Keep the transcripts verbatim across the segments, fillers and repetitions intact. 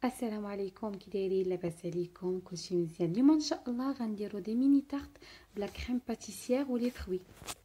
السلام عليكم، كي دايرين؟ لاباس عليكم؟ كلشي مزيان. اليوم ان شاء الله غنديروا دي ميني تارت بلا كريم باتيسيير ولي فروي.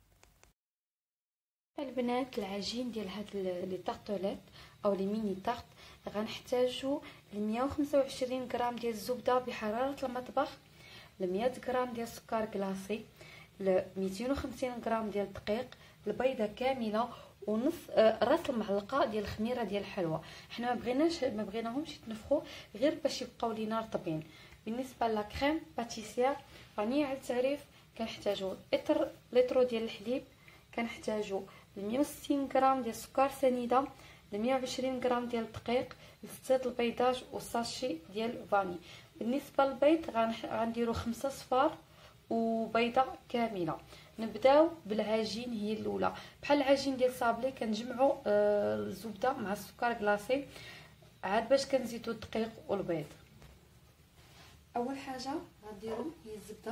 البنات العجين ديال هاد لي طارطوليت او لي ميني تارت غنحتاجوا مية وخمسة وعشرين غرام ديال الزبده بحراره المطبخ، مية غرام ديال السكر كلاصي، مئتين وخمسين غرام ديال الدقيق، البيضه كامله، ونص راس المعلقه ديال الخميره ديال الحلوى. حنا ما بغيناش ما بغيناهمش يتنفخوا غير باش يبقاو لينا رطبين. بالنسبه لا كريم باتيسير غنيه على التعريف، كنحتاجوا لتر لتر ديال الحليب، كنحتاجوا مية وستين غرام ديال السكر سنيده، مية وعشرين غرام ديال الدقيق، ستة البيضات وساشي ديال فاني. بالنسبه للبيض غنديروا خمسة صفار وبيضه كامله. نبداو بالعجين، هي الاولى بحال العجين ديال صابلي كنجمعوا آه الزبده مع السكر كلاصي عاد باش كنزيدوا الدقيق والبيض. اول حاجه غنديروا هي الزبده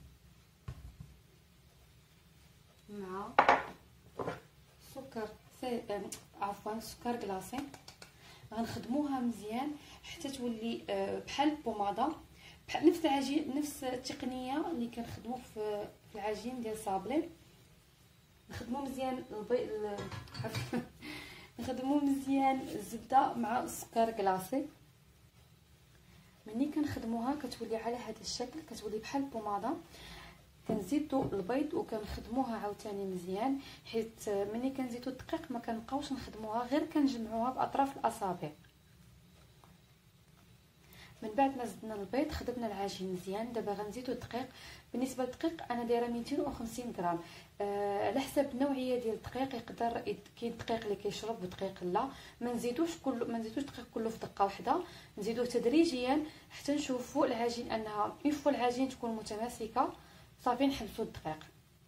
مع سكر سي... عفوا سكر كلاصي، غنخدموها مزيان حتى تولي آه بحال البوماده، بحال نفس العجين نفس التقنيه اللي كنخدموا في في العجين ديال صابلي. نخدموا مزيان البيض نخدموا مزيان الزبده مع السكر كلاصي. ملي كنخدموها كتولي على هذا الشكل، كتولي بحال البوماده. كنزيدوا البيض وكنخدموها عاوتاني مزيان، حيت ملي كنزيدوا الدقيق ما كنبقاوش نخدموها، غير كنجمعوها باطراف الاصابع. من بعد ما زدنا البيض خدمنا العجين مزيان. دابا غنزيدوا الدقيق. بالنسبه للدقيق انا دايره مئتين وخمسين غرام، أه على حسب النوعيه ديال الدقيق. يقدر كاين الدقيق اللي كيشرب ودقيق لا. ما نزيدوش كل ما نزيدوش الدقيق كله في دقه واحده، نزيدوه تدريجيا حتى نشوفوا العجين انها يفو العجين تكون متماسكه. صافي نحبسوا الدقيق.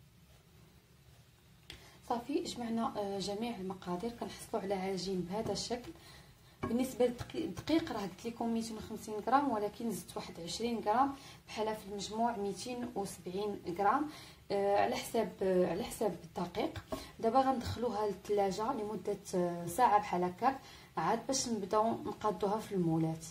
صافي جمعنا جميع المقادير، كنحصلوا على عجين بهذا الشكل. بالنسبه للدقيق راه قلت لكم مئتين وخمسين غرام، ولكن زدت واحد عشرين غرام، بحال في المجموع مئتين وسبعين غرام آه على حساب آه على حساب الدقيق. دابا غندخلوها للثلاجه لمده آه ساعه بحال هكاك، عاد باش نبداو نقادوها في المولات.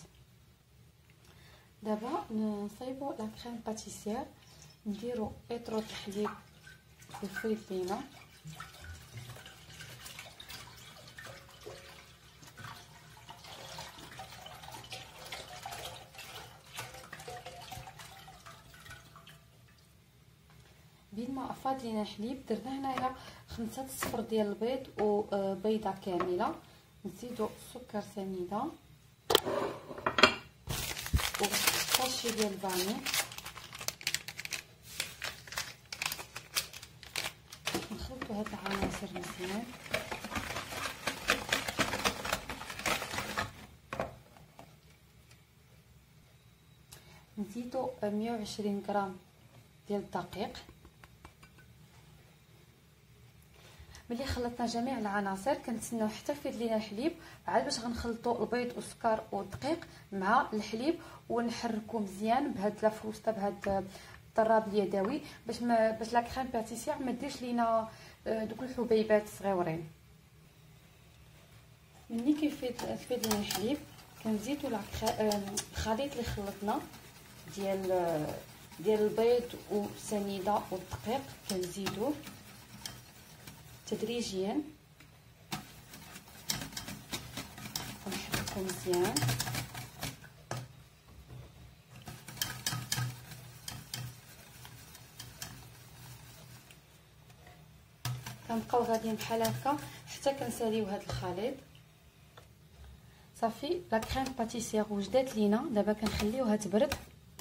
دابا نصايبوا لا كريم باتيسير، نديروا اطرو الحليب في الفويل لينا، بين ما افاض لينا الحليب درنا هنايا خمسة صفر ديال البيض وبيضه كامله. نزيدوا السكر سنيده وساشي ديال الفاني، نخلطوا هاد العناصر مزيان. نزيدوا مية وعشرين غرام ديال الدقيق. ملي خلطنا جميع العناصر كنتسناو حتى يفيض لينا الحليب، عاد باش غنخلطوا البيض والسكر والدقيق مع الحليب ونحركوا مزيان بهاد لافروسته، بهاد الضراب اليدوي، باش ما باش لا كريم باتيسير ما ديرش لينا دوك الحبيبات الصغيورين. ملي كيفيض كيفيض لينا الحليب كنزيدوا الخليط اللي خلطنا ديال ديال البيض والسنيده والدقيق، كنزيدوه تدريجيا ونحركو مزيان. كنبقاو غاديين بحال هكا حتى كنساليو هذا الخليط. صافي لا كريم باتيسير وجدات لينا. دابا كنخليوها تبرد.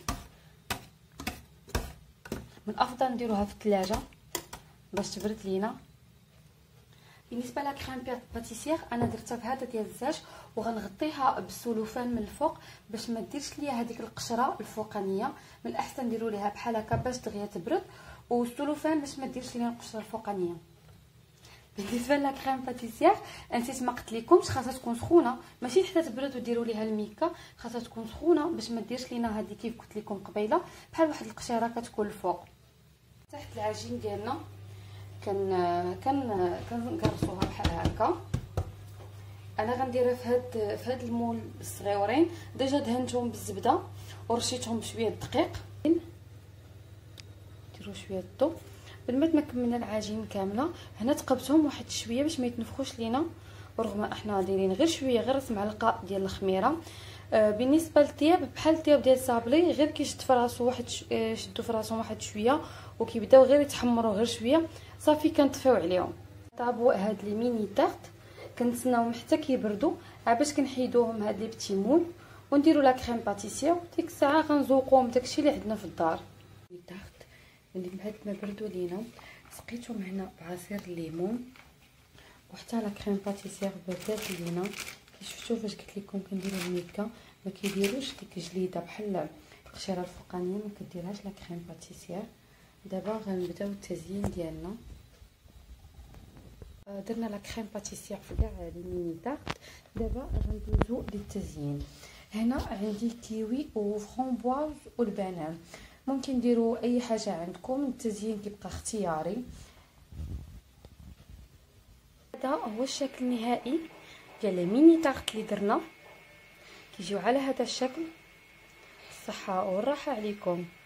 من الافضل نديروها في الثلاجه باش تبرد لينا. بالنسبه لا كريم باتيسير انا درتها بهذا ديال الزاج، وغنغطيها بالسلوفان من الفوق باش ما ديرش ليا هذيك القشره الفوقانيه. من الاحسن نديروا ليها بحال هكا باش دغيا تبرد، والسلوفان باش ما ديرش لينا القشره الفوقانيه. بالنسبه لا كريم باتيسير نسيت ما قلت لكمش، خاصها تكون سخونه، ماشي حتى تبرد وديروا ليها الميكا، خاصها تكون سخونه باش ما ديرش لينا هذه كيف قلت لكم قبيله بحال واحد القشيره كتكون الفوق. تحت العجين ديالنا كن كن كنقرصوها بحال هكا. انا غنديرها في هاد في هاد المول الصغيورين. ديجا دهنتهم بالزبده ورشيتهم بشويه الدقيق. نديروا شويه الضو بالمات ما كملنا العجين كامله. هنا تقبتهم واحد شويه باش ما يتنفخوش لينا، ورغم احنا دايرين غير شويه، غير معلقه ديال الخميره. آه بالنسبه للطياب بحال الطياب ديال الصابلي، غير كيشد في راسو واحد ش... آه شدوا في راسهم واحد شويه وكيبداو غير يتحمروا غير شويه صافي كنطفيو عليهم. طابوا هاد لي ميني تارت كنتسناوهم حتى كيبردوا باش كنحيدوهم هاد لي بتي مول ونديروا لا كريم باتيسير. ديك الساعه غنزوقوهم داكشي اللي عندنا في الدار. تارت اللي بعد ما بردوا لينا سقيتهم هنا بعصير الليمون وحتى لا كريم باتيسير بردات لينا. كي شفتوا فاش قلت لكم كنديروا الميكا ما كيديروش ديك جليده بحال القشيره الفوقانيه، ما كديرهاش لا كريم باتيسير. دابا غنبداو التزيين ديالنا. درنا لا كريم باتيسير في كاع لي ميني تارت. دابا غندوزو للتزيين. هنا عندي كيوي وفرامبواز والبنان، ممكن ديروا اي حاجه عندكم. التزيين كيبقى اختياري. هذا هو الشكل النهائي ديال لي ميني تارت اللي درنا، كيجيو على هذا الشكل. الصحه والراحه عليكم.